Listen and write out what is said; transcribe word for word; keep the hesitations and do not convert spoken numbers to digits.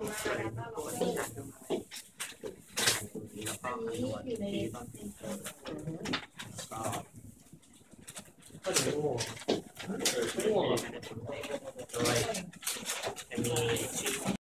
ปกติอยากทำอะไรแล้วก็คำนวณที่ต้นทุนแล้วก็ก็ดูง่วงง่วง